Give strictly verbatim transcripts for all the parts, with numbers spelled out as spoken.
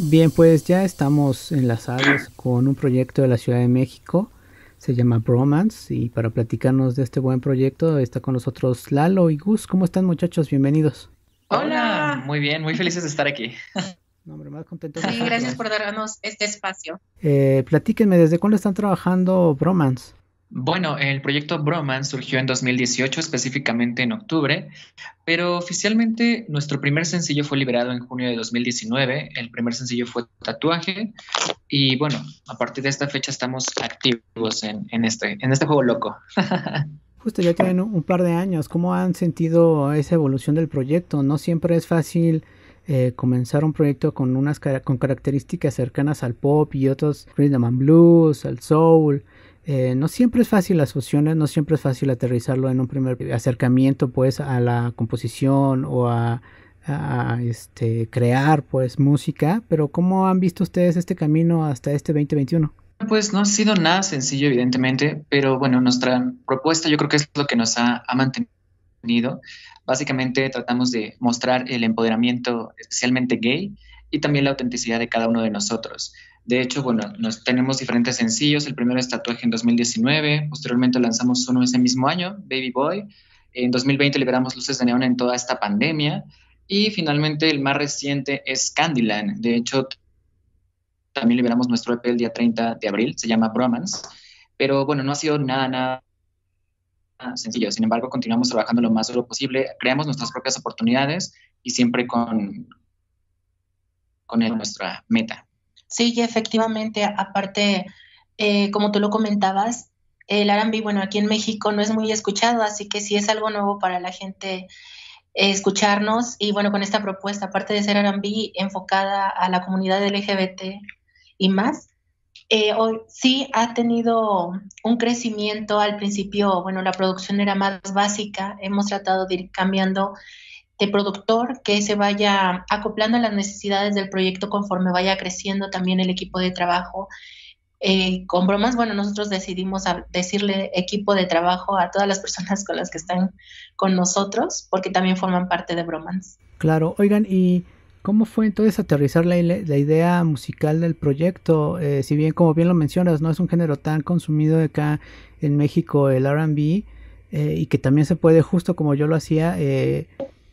Bien, pues ya estamos enlazados con un proyecto de la Ciudad de México, se llama Bromance, y para platicarnos de este buen proyecto está con nosotros Lalo y Gus. ¿Cómo están, muchachos? Bienvenidos. Hola, Hola. muy bien, muy felices de estar aquí. No, hombre, más contentos Sí, gracias nosotros. por darnos este espacio. Eh, platíquenme, ¿desde cuándo están trabajando Bromance? Bueno, el proyecto Bromance surgió en dos mil dieciocho, específicamente en octubre, pero oficialmente nuestro primer sencillo fue liberado en junio de dos mil diecinueve. El primer sencillo fue Tatuaje y bueno, a partir de esta fecha estamos activos en, en este, en este juego loco. Justo ya tienen un, un par de años. ¿Cómo han sentido esa evolución del proyecto? No siempre es fácil eh, comenzar un proyecto con unas cara- con características cercanas al pop y otros rhythm and blues, al soul. Eh, no siempre es fácil las fusiones, no siempre es fácil aterrizarlo en un primer acercamiento pues a la composición o a, a, este crear pues música, pero ¿cómo han visto ustedes este camino hasta este veinte veintiuno? Pues no ha sido nada sencillo, evidentemente, pero bueno, nuestra propuesta yo creo que es lo que nos ha, ha mantenido. Básicamente tratamos de mostrar el empoderamiento especialmente gay y también la autenticidad de cada uno de nosotros. De hecho, bueno, nos, tenemos diferentes sencillos. El primero es Tatuaje en dos mil diecinueve, posteriormente lanzamos uno ese mismo año, Baby Boy. En dos mil veinte liberamos Luces de Neón en toda esta pandemia. Y finalmente el más reciente es Candyland. De hecho, también liberamos nuestro E P el día treinta de abril, se llama Bromance. Pero bueno, no ha sido nada, nada sencillo. Sin embargo, continuamos trabajando lo más duro posible, creamos nuestras propias oportunidades y siempre con, con el, nuestra meta. Sí, y efectivamente, aparte, eh, como tú lo comentabas, el R and B, bueno, aquí en México no es muy escuchado, así que sí es algo nuevo para la gente eh, escucharnos. Y bueno, con esta propuesta, aparte de ser R and B enfocada a la comunidad L G B T y más, eh, hoy sí ha tenido un crecimiento. Al principio, bueno, la producción era más básica, hemos tratado de ir cambiando de productor que se vaya acoplando a las necesidades del proyecto conforme vaya creciendo también el equipo de trabajo. Eh, con bromas, bueno, nosotros decidimos a decirle equipo de trabajo a todas las personas con las que están con nosotros, porque también forman parte de Bromance. Claro, oigan, ¿y cómo fue entonces aterrizar la, ile- la idea musical del proyecto? Eh, si bien, como bien lo mencionas, no es un género tan consumido acá en México, el R and B, eh, y que también se puede, justo como yo lo hacía, eh,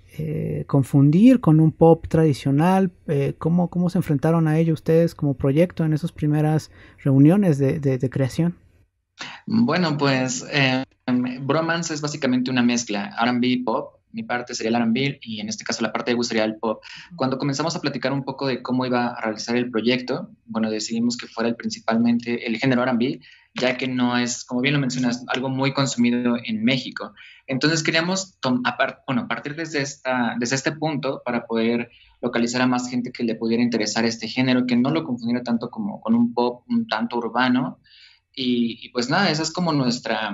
eh, confundir con un pop tradicional. Eh, ¿cómo, ¿Cómo se enfrentaron a ello ustedes como proyecto en esas primeras reuniones de, de, de creación? Bueno, pues eh, Bromance es básicamente una mezcla, R and B pop. Mi parte sería el R and B y en este caso la parte de Gus sería el pop. Cuando comenzamos a platicar un poco de cómo iba a realizar el proyecto, bueno, decidimos que fuera el, principalmente el género R and B, ya que no es, como bien lo mencionas, algo muy consumido en México. Entonces queríamos a, part, bueno, partir desde, esta, desde este punto para poder localizar a más gente que le pudiera interesar este género, que no lo confundiera tanto como con un pop un tanto urbano. Y, y, pues nada, esa es como nuestra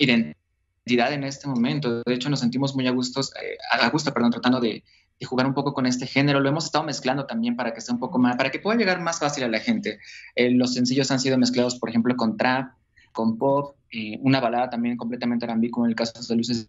identidad en este momento. De hecho, nos sentimos muy a, gustos, eh, a gusto, perdón, tratando de, de, jugar un poco con este género. Lo hemos estado mezclando también para que sea un poco más, para que pueda llegar más fácil a la gente. Eh, los sencillos han sido mezclados, por ejemplo, con trap, con pop, eh, una balada también completamente R and B, como en el caso de Luces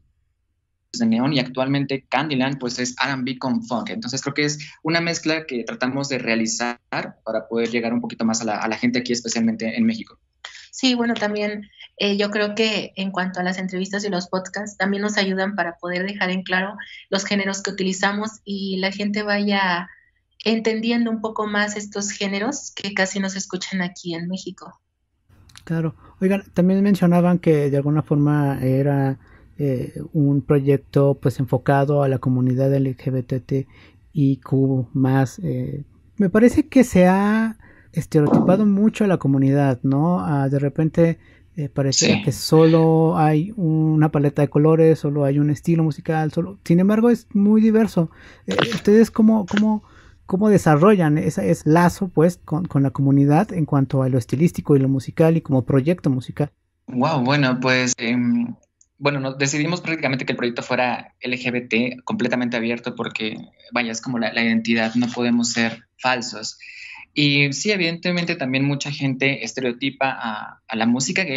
de Neón, y actualmente Candyland pues es R and B con funk. Entonces creo que es una mezcla que tratamos de realizar para poder llegar un poquito más a la, a la gente aquí, especialmente en México. Sí, bueno, también eh, yo creo que en cuanto a las entrevistas y los podcasts, también nos ayudan para poder dejar en claro los géneros que utilizamos y la gente vaya entendiendo un poco más estos géneros que casi no se escuchan aquí en México. Claro. Oigan, también mencionaban que de alguna forma era eh, un proyecto pues enfocado a la comunidad L G B T I Q más. Eh, me parece que se ha estereotipado mucho a la comunidad, ¿no? Ah, de repente eh, pareciera Sí. que solo hay una paleta de colores, solo hay un estilo musical, solo. Sin embargo, es muy diverso. Eh, ¿Ustedes cómo, cómo, cómo desarrollan ese, ese lazo pues con, con la comunidad en cuanto a lo estilístico y lo musical y como proyecto musical? Wow, bueno, pues eh, bueno, nos decidimos prácticamente que el proyecto fuera L G B T completamente abierto porque, vaya, es como la, la identidad, no podemos ser falsos. Y sí, evidentemente también mucha gente estereotipa a, a la música gay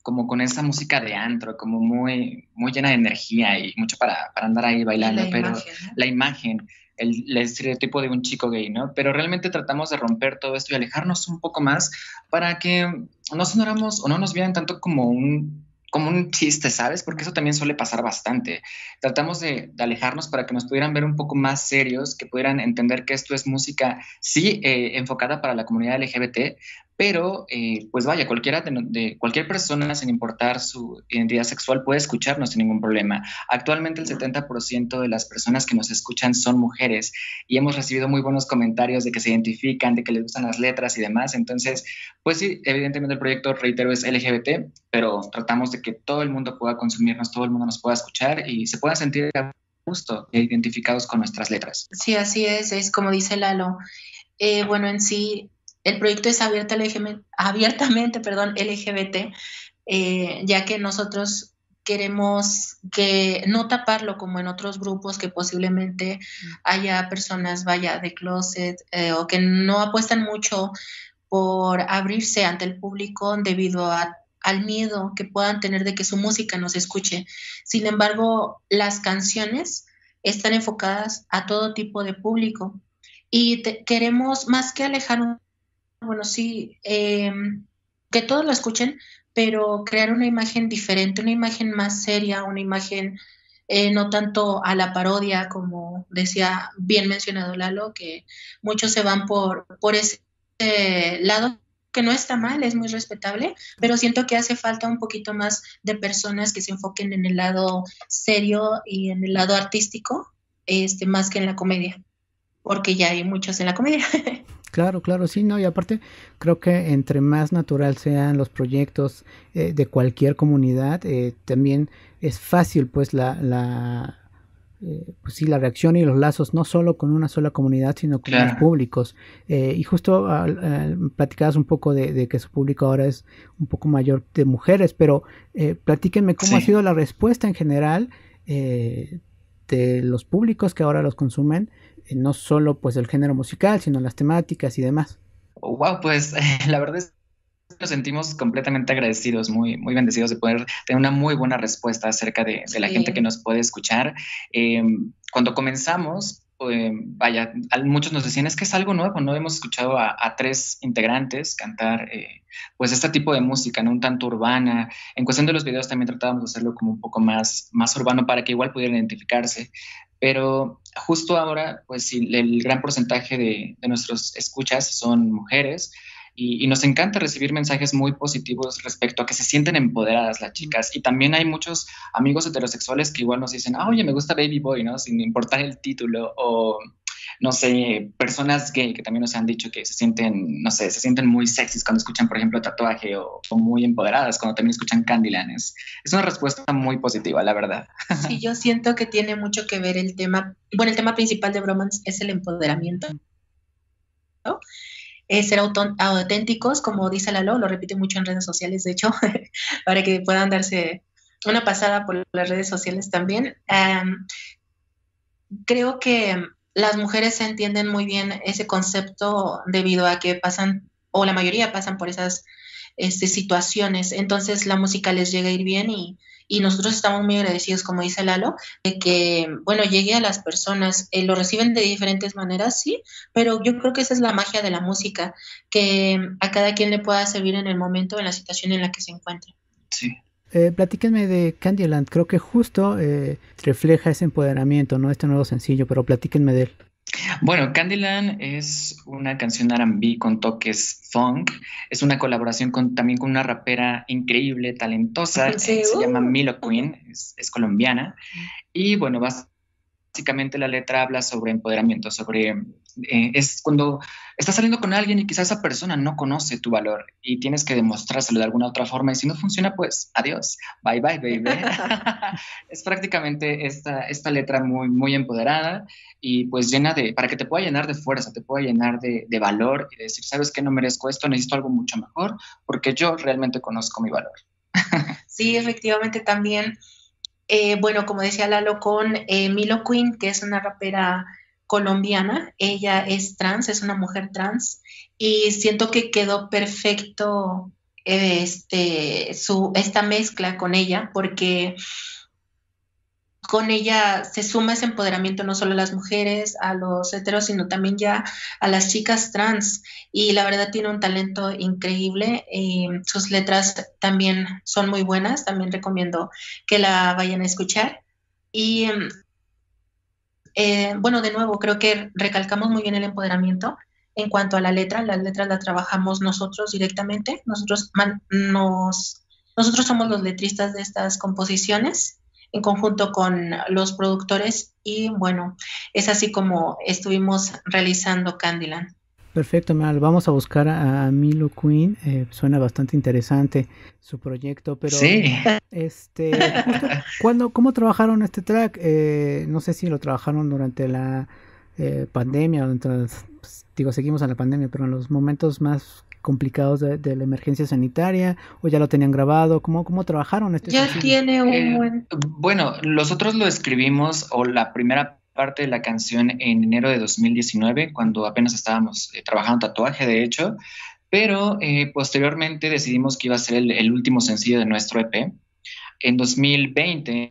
como con esa música de antro, como muy, muy llena de energía y mucho para, para andar ahí bailando, la pero imagen, ¿no? la imagen, el, el estereotipo de un chico gay, ¿no? Pero realmente tratamos de romper todo esto y alejarnos un poco más para que no sonáramos o no nos vieran tanto como un, como un chiste, ¿sabes? Porque eso también suele pasar bastante. Tratamos de, de alejarnos para que nos pudieran ver un poco más serios, que pudieran entender que esto es música, sí, eh, enfocada para la comunidad L G B T, pero eh, pues vaya, cualquiera de, de cualquier persona, sin importar su identidad sexual, puede escucharnos sin ningún problema. Actualmente el setenta por ciento de las personas que nos escuchan son mujeres y hemos recibido muy buenos comentarios de que se identifican, de que les gustan las letras y demás. Entonces, pues sí, evidentemente el proyecto, reitero, es L G B T, pero tratamos de que todo el mundo pueda consumirnos, todo el mundo nos pueda escuchar y se pueda sentir a gusto e identificados con nuestras letras. Sí, así es, es como dice Lalo. Eh, bueno, en sí, el proyecto es abierta L G B T, abiertamente perdón, L G B T, eh, ya que nosotros queremos que no taparlo como en otros grupos que posiblemente haya personas, vaya, de closet eh, o que no apuestan mucho por abrirse ante el público debido a, al miedo que puedan tener de que su música no se escuche. Sin embargo, las canciones están enfocadas a todo tipo de público y te, queremos más que alejar, bueno, sí, eh, que todos lo escuchen, pero crear una imagen diferente, una imagen más seria, una imagen eh, no tanto a la parodia, como decía bien mencionado Lalo, que muchos se van por, por ese eh, lado, que no está mal, es muy respetable, pero siento que hace falta un poquito más de personas que se enfoquen en el lado serio y en el lado artístico, este, más que en la comedia, porque ya hay muchos en la comedia. Claro, claro, sí, no, y aparte creo que entre más natural sean los proyectos eh, de cualquier comunidad, eh, también es fácil pues la, la eh, pues sí, la reacción y los lazos no solo con una sola comunidad, sino con Claro. más públicos. Eh, y justo uh, uh, platicabas un poco de, de que su público ahora es un poco mayor de mujeres, pero eh, platíquenme cómo sí. ha sido la respuesta en general eh, de los públicos que ahora los consumen, eh, no solo pues el género musical, sino las temáticas y demás. Wow, pues eh, la verdad es nos sentimos completamente agradecidos, muy, muy bendecidos de poder tener una muy buena respuesta acerca de, de la sí. gente que nos puede escuchar. Eh, cuando comenzamos, eh, vaya, muchos nos decían, es que es algo nuevo, no hemos escuchado a, a tres integrantes cantar eh, pues este tipo de música, ¿no? Un tanto urbana. En cuestión de los videos también tratábamos de hacerlo como un poco más, más urbano para que igual pudieran identificarse. Pero justo ahora, pues sí, el gran porcentaje de, de nuestros escuchas son mujeres. Y, y nos encanta recibir mensajes muy positivos respecto a que se sienten empoderadas las chicas. Y también hay muchos amigos heterosexuales que igual nos dicen, ah, oye, me gusta Baby Boy, ¿no? Sin importar el título. O, no sé, personas gay que también nos han dicho que se sienten, no sé, se sienten muy sexys cuando escuchan, por ejemplo, Tatuaje o, o muy empoderadas cuando también escuchan Candyland. Es, es una respuesta muy positiva, la verdad. Sí, yo siento que tiene mucho que ver el tema, bueno, el tema principal de Bromance es el empoderamiento, ¿no? Es ser auténticos, como dice Lalo, lo repite mucho en redes sociales, de hecho, para que puedan darse una pasada por las redes sociales también. Um, creo que las mujeres entienden muy bien ese concepto debido a que pasan, o la mayoría pasan por esas este, situaciones, entonces la música les llega a ir bien y Y nosotros estamos muy agradecidos, como dice Lalo, de que, bueno, llegue a las personas. Eh, lo reciben de diferentes maneras, sí, pero yo creo que esa es la magia de la música, que a cada quien le pueda servir en el momento, en la situación en la que se encuentre. Sí. Eh, platíquenme de Candyland, creo que justo eh, refleja ese empoderamiento, ¿no? Este nuevo sencillo, pero platíquenme de él. Bueno, Candyland es una canción R and B con toques funk. Es una colaboración con, también con una rapera increíble, talentosa. Sí, eh, se uh. llama Milo Queen, es, es colombiana. Y bueno, básicamente la letra habla sobre empoderamiento, sobre... Eh, es cuando estás saliendo con alguien y quizás esa persona no conoce tu valor y tienes que demostrárselo de alguna otra forma y si no funciona, pues adiós, bye bye baby. Es prácticamente esta, esta letra muy, muy empoderada y pues llena de, para que te pueda llenar de fuerza, te pueda llenar de, de valor y de decir, ¿sabes qué? No merezco esto, necesito algo mucho mejor porque yo realmente conozco mi valor. Sí, efectivamente también, eh, bueno, como decía Lalo, con eh, Milo Queen, que es una rapera colombiana, ella es trans, es una mujer trans y siento que quedó perfecto este, su, esta mezcla con ella, porque con ella se suma ese empoderamiento no solo a las mujeres, a los heteros, sino también ya a las chicas trans. Y la verdad tiene un talento increíble. Y sus letras también son muy buenas. También recomiendo que la vayan a escuchar. Y eh, bueno, de nuevo, creo que recalcamos muy bien el empoderamiento. En cuanto a la letra, las letras las trabajamos nosotros directamente. Nosotros, man, nos, nosotros somos los letristas de estas composiciones, en conjunto con los productores, y bueno, es así como estuvimos realizando Candyland. Perfecto, Mal. Vamos a buscar a Milo Queen. Eh, suena bastante interesante su proyecto, pero sí. este, justo, ¿cuándo, cómo trabajaron este track? Eh, no sé si lo trabajaron durante la eh, pandemia, entonces, pues, digo, seguimos en la pandemia, pero en los momentos más complicados de, de la emergencia sanitaria, o ya lo tenían grabado. ¿Cómo, cómo trabajaron este Ya sencillo? tiene un Eh, buen... bueno, nosotros lo escribimos, o la primera parte de la canción, en enero de dos mil diecinueve, cuando apenas estábamos eh, trabajando tatuaje, de hecho, pero eh, posteriormente decidimos que iba a ser el, el último sencillo de nuestro E P. En dos mil veinte,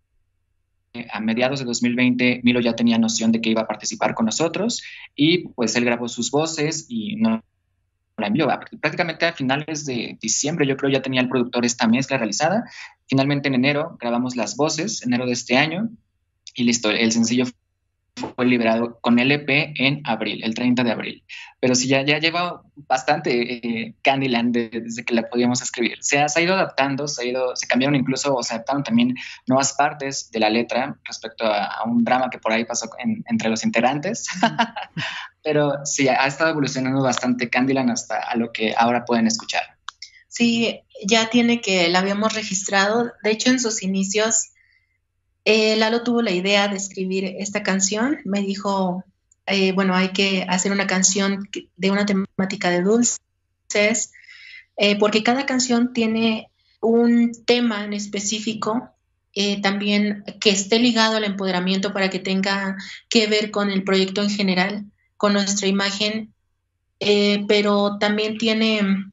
a mediados de dos mil veinte, Milo ya tenía noción de que iba a participar con nosotros, y pues él grabó sus voces y no la envió. Prácticamente a finales de diciembre, yo creo, ya tenía el productor esta mezcla realizada. Finalmente en enero grabamos las voces, enero de este año, y listo, el sencillo fue liberado con el E P en abril, el treinta de abril. Pero sí, ya, ya lleva bastante eh, Candyland de, desde que la podíamos escribir. Se ha, se ha ido adaptando, se, ha ido, se cambiaron incluso, o se adaptaron también nuevas partes de la letra respecto a, a un drama que por ahí pasó en, entre los integrantes. Pero sí, ha estado evolucionando bastante Candyland hasta a lo que ahora pueden escuchar. Sí, ya tiene que la habíamos registrado. De hecho, en sus inicios, Eh, Lalo tuvo la idea de escribir esta canción. Me dijo, eh, bueno, hay que hacer una canción de una temática de dulces, eh, porque cada canción tiene un tema en específico, eh, también que esté ligado al empoderamiento, para que tenga que ver con el proyecto en general, con nuestra imagen, eh, pero también tiene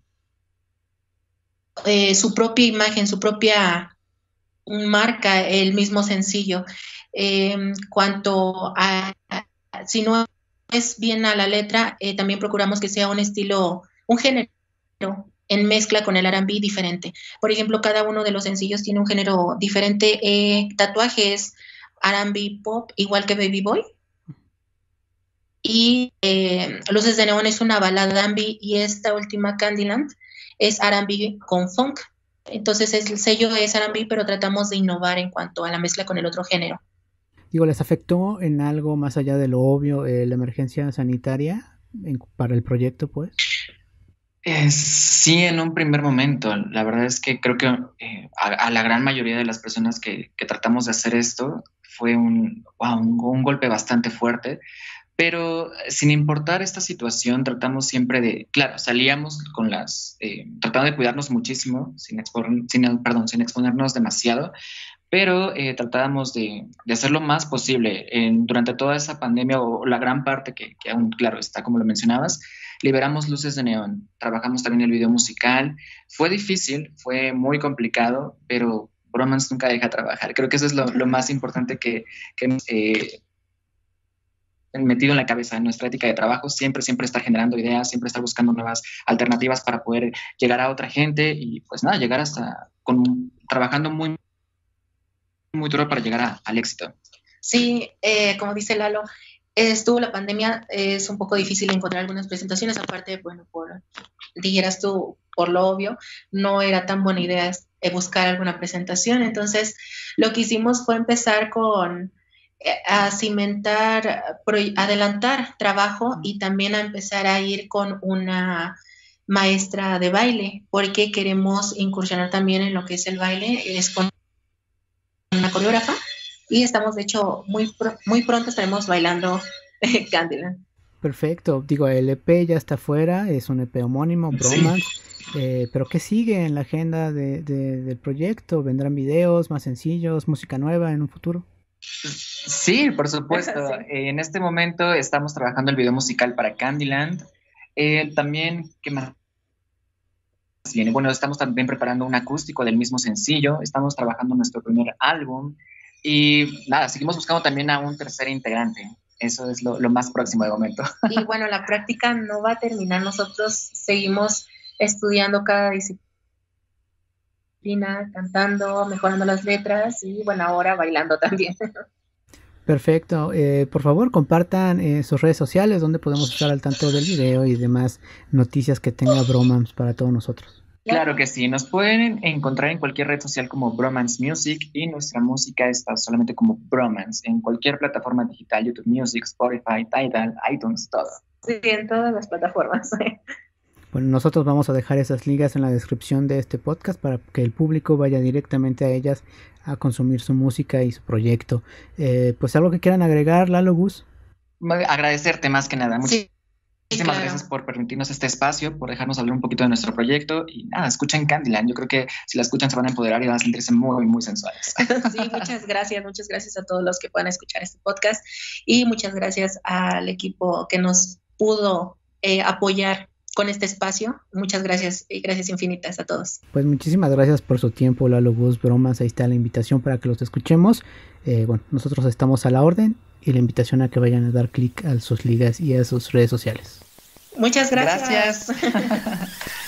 eh, su propia imagen, su propia marca el mismo sencillo. Eh, cuanto a, a, si no es bien a la letra, eh, también procuramos que sea un estilo, un género en mezcla con el R and B diferente. Por ejemplo, cada uno de los sencillos tiene un género diferente. Eh, Tatuaje es R and B pop, igual que Baby Boy. Y eh, Luces de Neón es una balada R and B, y esta última, Candyland, es R and B con funk. Entonces el sello es R and B, pero tratamos de innovar en cuanto a la mezcla con el otro género. Digo, ¿les afectó en algo más allá de lo obvio eh, la emergencia sanitaria en, para el proyecto, pues? Eh, sí, en un primer momento. La verdad es que creo que eh, a, a la gran mayoría de las personas que, que tratamos de hacer esto fue un, wow, un, un golpe bastante fuerte. Pero sin importar esta situación, tratamos siempre de, claro, salíamos con las, eh, tratando de cuidarnos muchísimo, sin, exponer, sin, perdón, sin exponernos demasiado, pero eh, tratábamos de, de hacer lo más posible. En, durante toda esa pandemia, o la gran parte que, que aún, claro, está como lo mencionabas, liberamos Luces de Neón, trabajamos también el video musical. Fue difícil, fue muy complicado, pero Bromance nunca deja trabajar. Creo que eso es lo, lo más importante que, que eh, metido en la cabeza, en nuestra ética de trabajo, siempre, siempre estar generando ideas, siempre estar buscando nuevas alternativas para poder llegar a otra gente, y pues nada, llegar hasta, con, trabajando muy, muy duro para llegar a, al éxito. Sí, eh, como dice Lalo, estuvo la pandemia, es un poco difícil encontrar algunas presentaciones, aparte, bueno, por, dijeras tú, por lo obvio, no era tan buena idea buscar alguna presentación. Entonces, lo que hicimos fue empezar con a cimentar, adelantar trabajo, y también a empezar a ir con una maestra de baile, porque queremos incursionar también en lo que es el baile, es con una coreógrafa, y estamos, de hecho, muy, muy pronto estaremos bailando Candyland. Perfecto, digo, el E P ya está fuera, es un E P homónimo, Bromance, sí. eh, pero ¿qué sigue en la agenda de, de, del proyecto? ¿Vendrán videos más sencillos, música nueva en un futuro? Sí, por supuesto. Sí. Eh, en este momento estamos trabajando el video musical para Candyland. Eh, también, ¿qué más? viene. Bueno, estamos también preparando un acústico del mismo sencillo, estamos trabajando nuestro primer álbum y nada, seguimos buscando también a un tercer integrante. Eso es lo, lo más próximo de momento. Y bueno, la práctica no va a terminar. Nosotros seguimos estudiando cada disciplina, cantando, mejorando las letras y bueno, ahora bailando también. Perfecto. Eh, por favor, compartan eh, sus redes sociales donde podemos estar al tanto del video y demás noticias que tenga Bromance para todos nosotros. Claro que sí, nos pueden encontrar en cualquier red social como Bromance Music y nuestra música está solamente como Bromance en cualquier plataforma digital, YouTube Music, Spotify, Tidal, iTunes, todo. Sí, en todas las plataformas. Bueno, nosotros vamos a dejar esas ligas en la descripción de este podcast para que el público vaya directamente a ellas a consumir su música y su proyecto. Eh, pues algo que quieran agregar, Lalo, Gus. Agradecerte más que nada. Muchas Sí, Muchísimas claro. gracias por permitirnos este espacio, por dejarnos hablar un poquito de nuestro proyecto y nada, escuchen Candyland. Yo creo que si la escuchan se van a empoderar y van a sentirse muy, muy sensuales. Sí, muchas gracias, muchas gracias a todos los que puedan escuchar este podcast y muchas gracias al equipo que nos pudo eh, apoyar con este espacio. Muchas gracias y gracias infinitas a todos. Pues muchísimas gracias por su tiempo, Lalo, Gus, Bromance. Ahí está la invitación para que los escuchemos. Eh, bueno, nosotros estamos a la orden y la invitación a que vayan a dar clic a sus ligas y a sus redes sociales. Muchas gracias. Gracias.